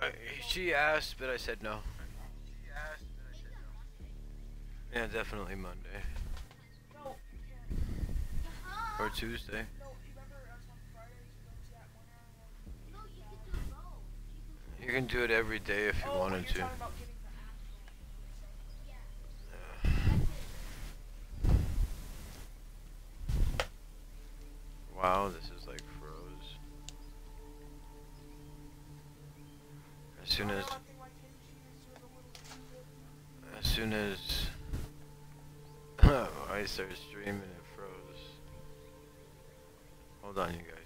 She asked, but I said no. Yeah, definitely Monday. Or Tuesday. You can do it every day if you wanted to. Wow, this is like froze. As soon as I started streaming, it froze. Hold on, you guys.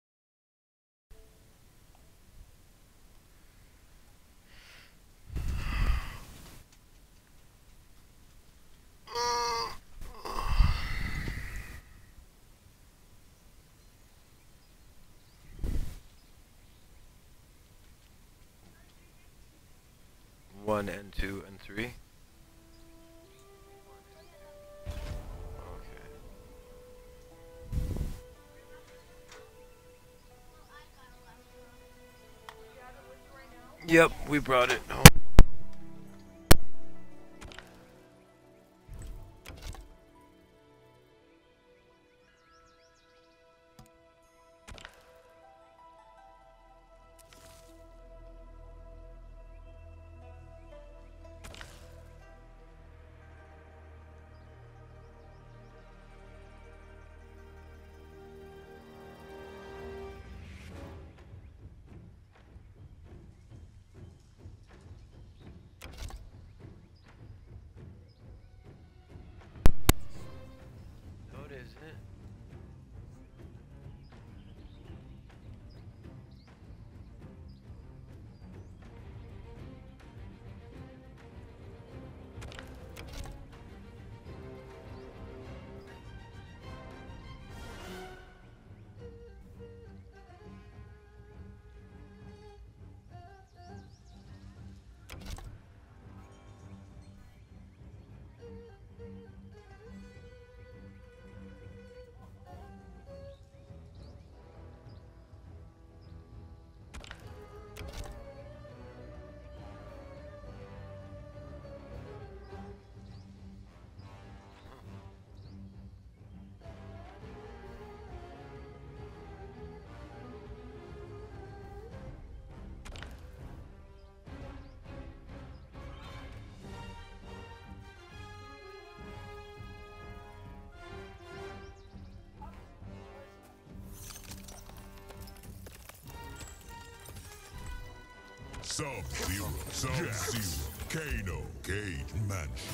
One and two and three. Okay. Yep, we brought it home. Isn't it? Sub-Zero, Sub-Zero, Kano, Cage Mansion.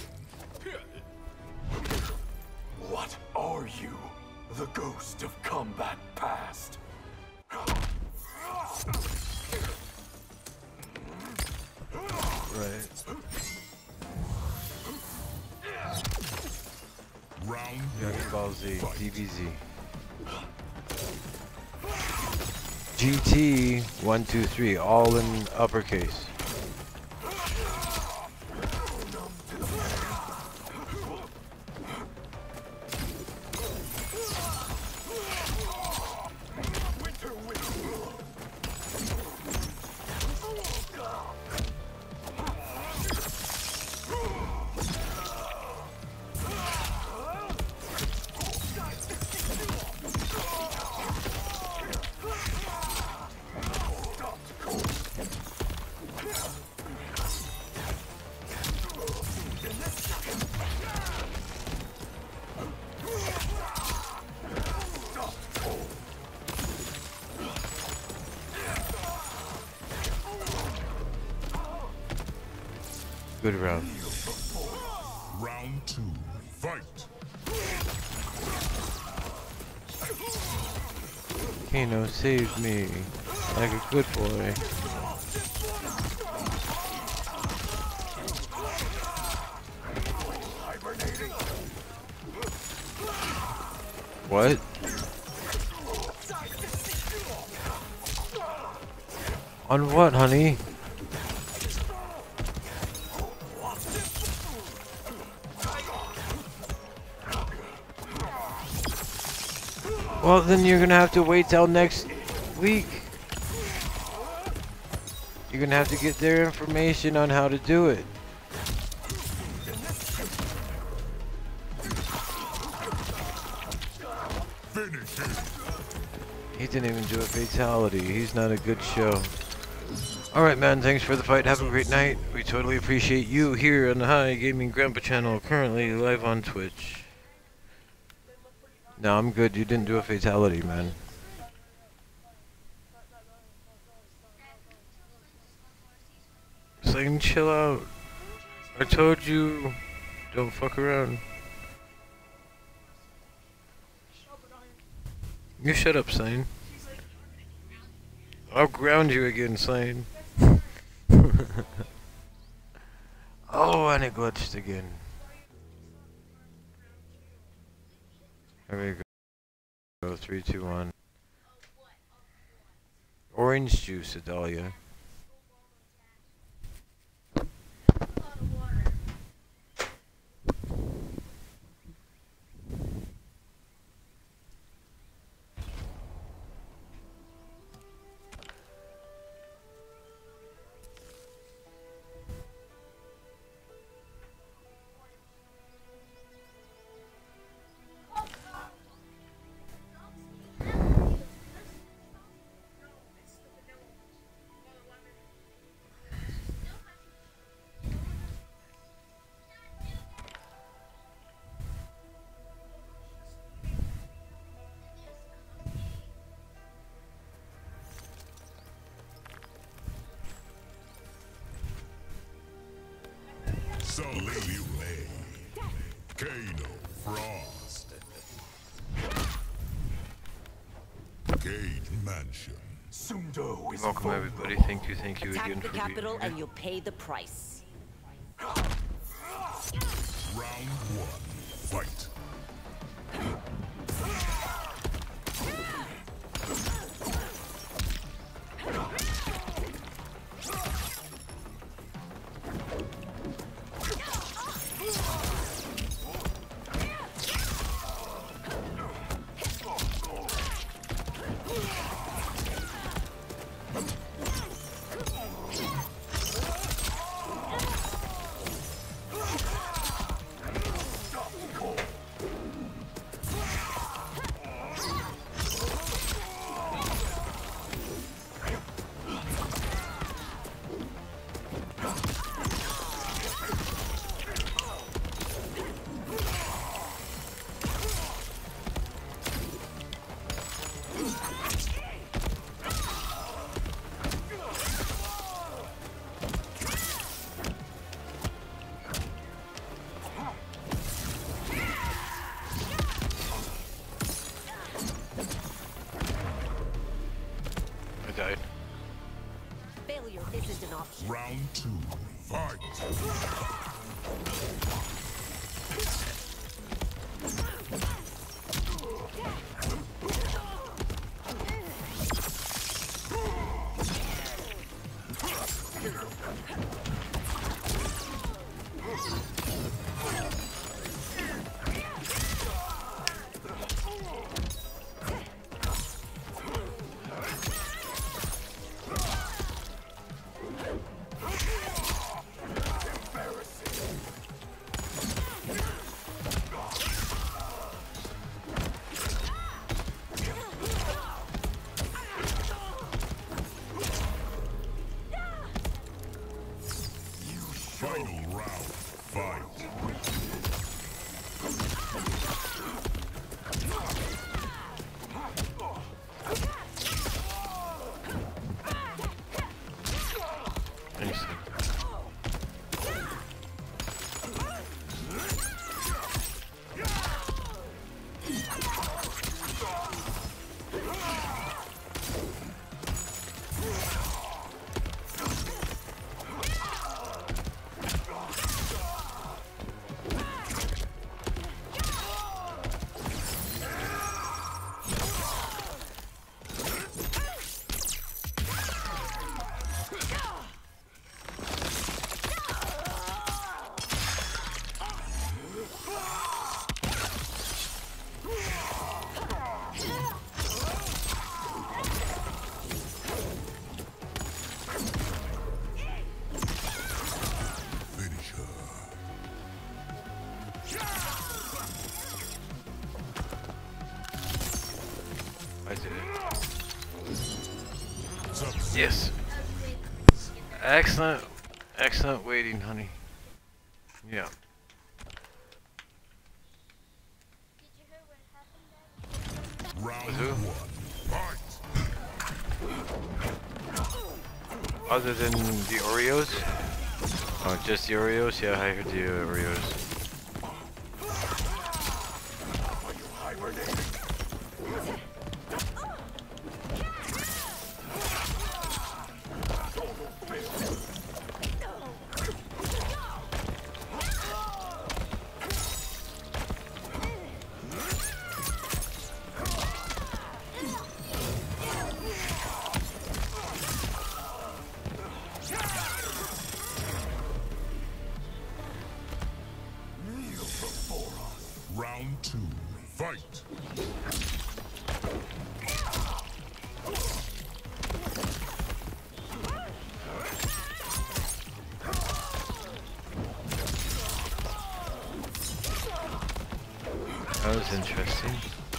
What are you? The ghost of combat past. Right. Round Dragon Ball Z, fight. DBZ. GT 1, 2, 3, all in uppercase. Good round. Round 2, fight. Kano saved me like a good boy. What? On what, honey? Well, then you're gonna have to wait till next week. You're gonna have to get their information on how to do it. Finish him. He didn't even do a fatality. He's not a good show. Alright man, thanks for the fight. Have a great night. We totally appreciate you here on the High Gaming Grandpa channel, currently live on Twitch. No, I'm good. You didn't do a fatality, man. Slayne, chill out. I told you, don't fuck around. You shut up, Slayne. I'll ground you again, Slayne. Oh, and it glitched again. Here we go. 3, 2, 1. Orange juice, Adalia. Lily Ray. Kano Frost. Cage Mansion. Sundo is Welcome vulnerable. everybody. Thank you again Attack for the being capital here. and you'll pay the price. Round 1. Fight. I died. Failure isn't an option. Round 2. Fight. Final round. Fight. Thanks. Yes. Excellent. Excellent waiting, honey. Yeah. Round With who? 1. Fight. Other than the Oreos? Oh, just the Oreos? Yeah, I heard the Oreos. Round 2. Fight. That was interesting.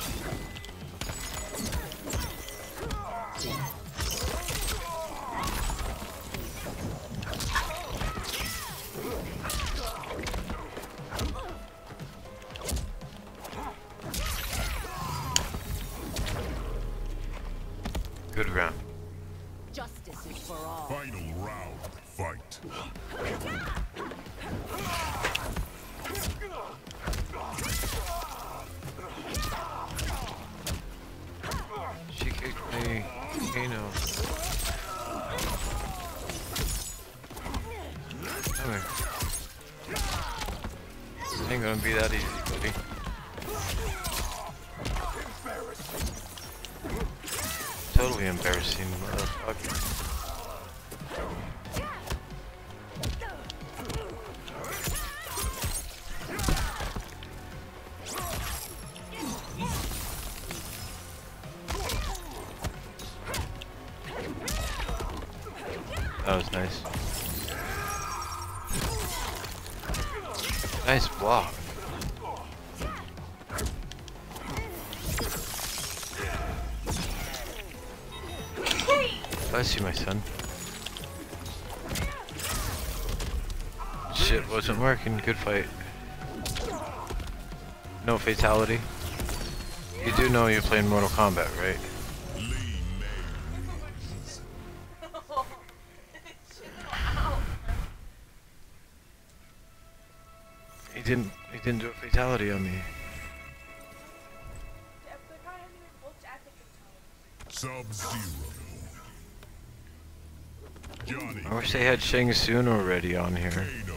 Good round. Justice is for all. Final round. Fight. She kicked me. Kano. Come here. Ain't gonna be that easy, buddy. Totally embarrassing, motherfucker. That was nice. Nice block. Bless you, my son. Shit wasn't working. Good fight. No fatality. You do know you're playing Mortal Kombat, right? Lee May wins. He didn't do a fatality on me. Sub-Zero. Johnny. I wish they had Shang Tsung already on here. Kano.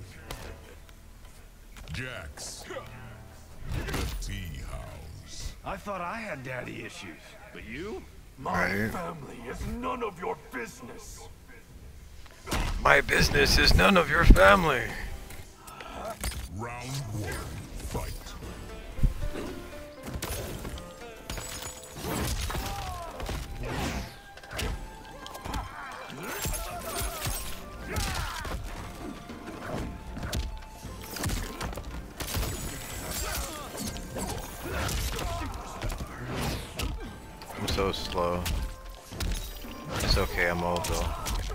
Jax. The Tea House. I thought I had daddy issues, but you? My Right. family is none of your business. My business is none of your family. Round 1. Fight. I'm so slow. It's okay, I'm old though.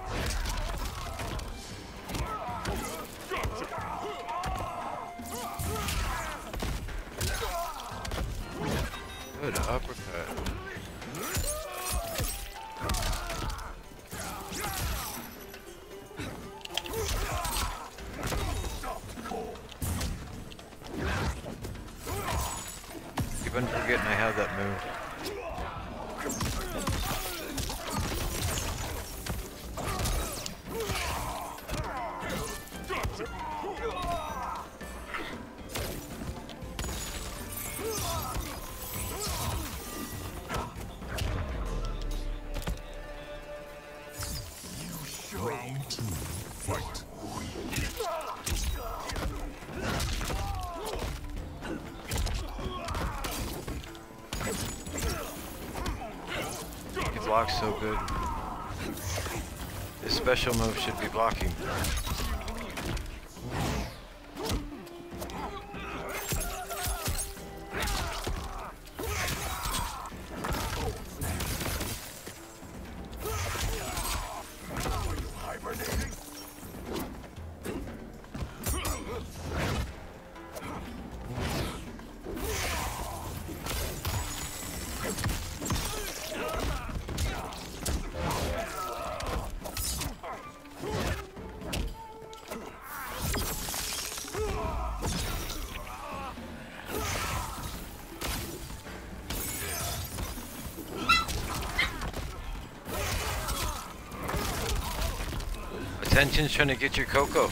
Good uppercut. Keep on forgetting I have that move. Round 2. Fight. He blocks so good. His special move should be blocking. Ascension's trying to get your Coco.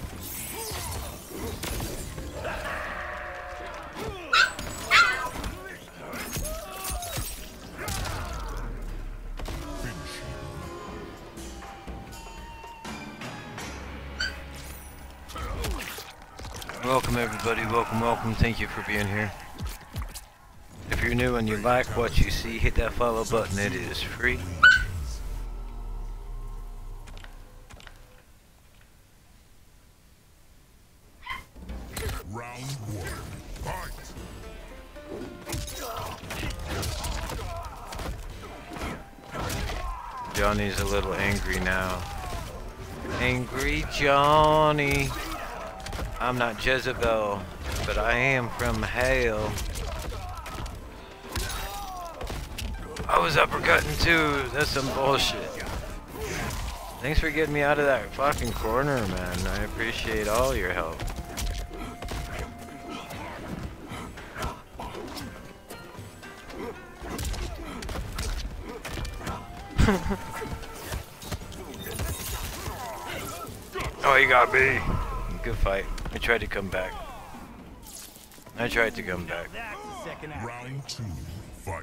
Welcome everybody, welcome, welcome, thank you for being here. If you're new and you like what you see, hit that follow button, it is free. Round one. Fight. Johnny's a little angry now. Angry Johnny. I'm not Jezebel, but I am from hell. I was uppercutting too. That's some bullshit. Thanks for getting me out of that fucking corner, man. I appreciate all your help. Oh, you got me. Good fight. I tried to come back. Round two. Fight.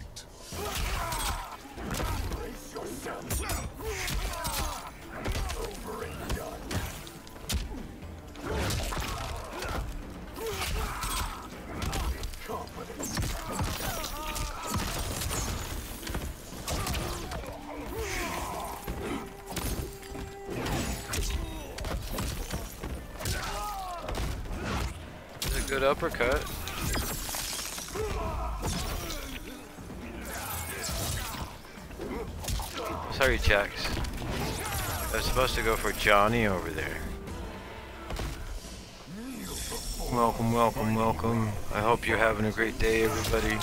Good uppercut. Sorry, Jax. I was supposed to go for Johnny over there. Welcome, welcome, welcome. I hope you're having a great day, everybody.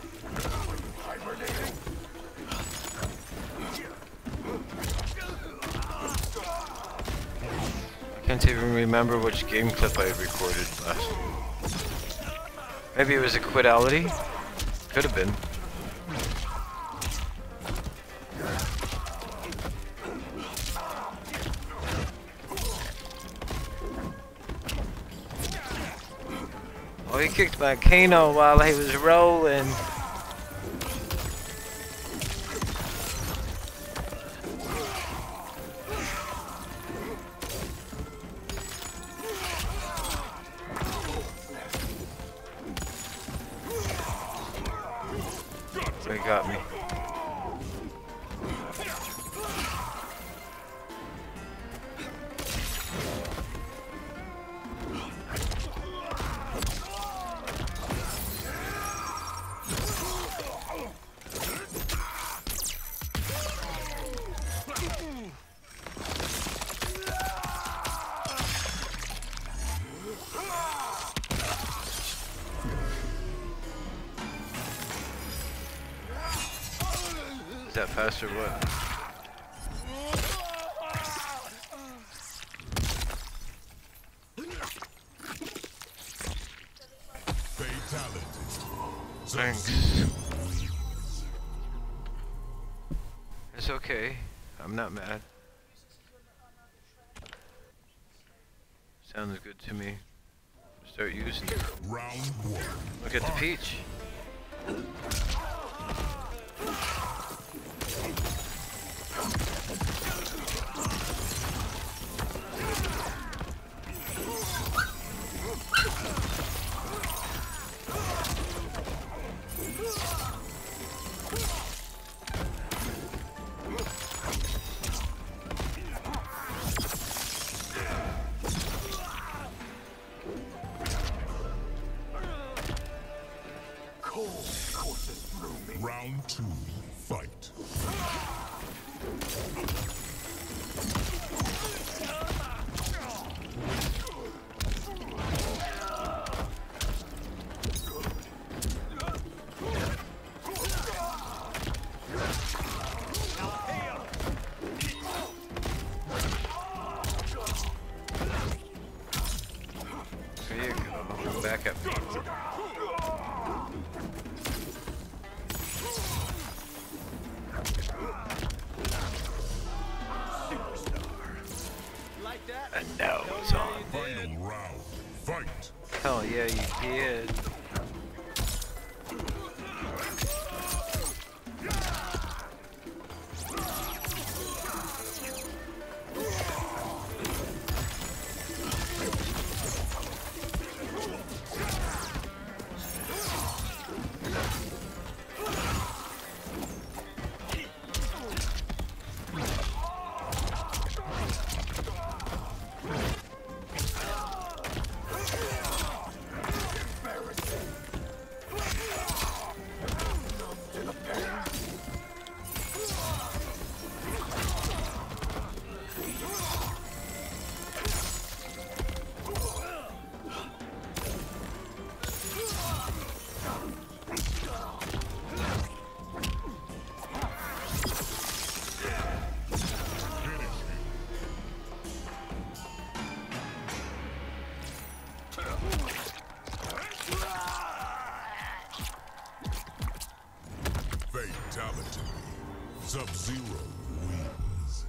I can't even remember which game clip I recorded last. Maybe it was a Quidality? Could have been. Oh, he kicked my Kano while he was rolling. They got me. Is that fast or what? Fatality. Thanks. It's okay. I'm not mad. Sounds good to me. Start using it. Round one. Look at the peach. Round two. Fight. There you go. Back up. And now it's on. Final round. Fight. Hell yeah, you did. Fatality. Sub-Zero wins.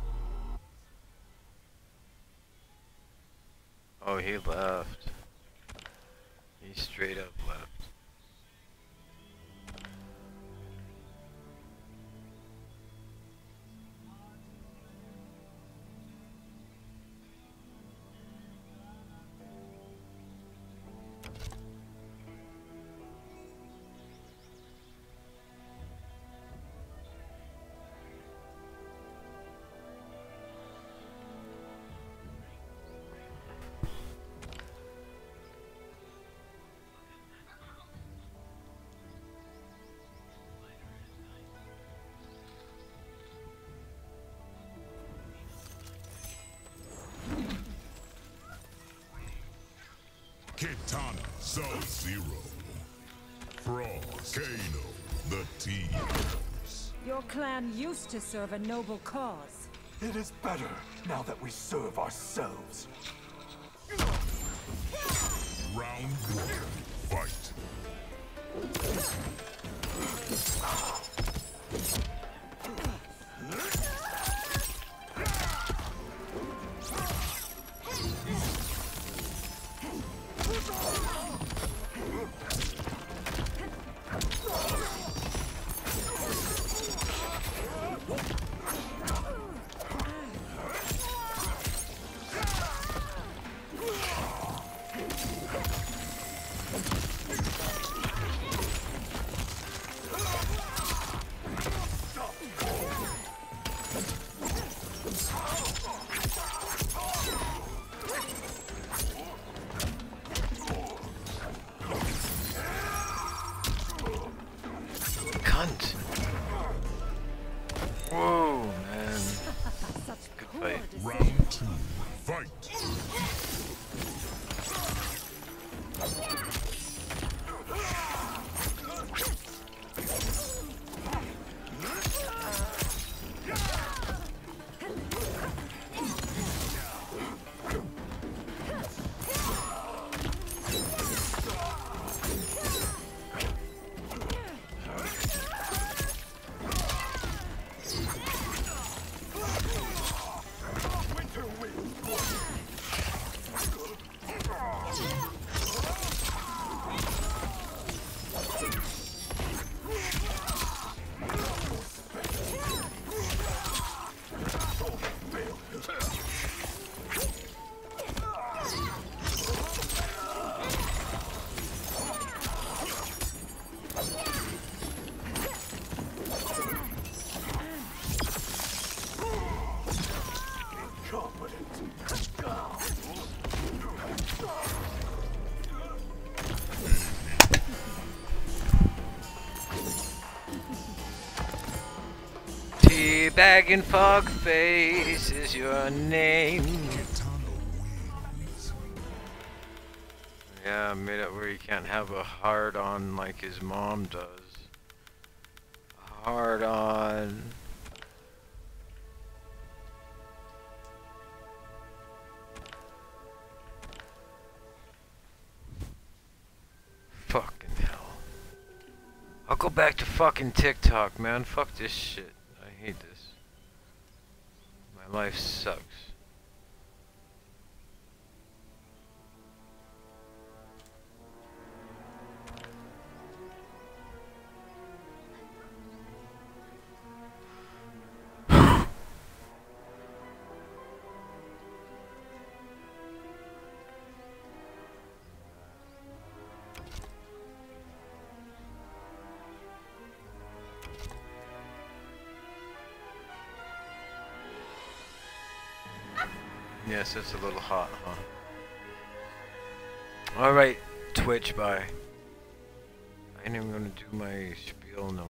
Oh, he left. He straight up left. Kitana. Sub-Zero. Frost. Kano. The Tears. Your clan used to serve a noble cause. It is better now that we serve ourselves. Round one. Fight. Cunt! Whoa, man. Such Good poor fight. decision. Round two. Fight. Teabagging Fog Face is your name. Kitana wins. Yeah, I made it where he can't have a hard on like his mom does. Hard on. Fucking hell. I'll go back to fucking TikTok, man. Fuck this shit. I hate this. My life sucks. Yes, it's a little hot, huh? Alright, Twitch, bye. I ain't even gonna do my spiel no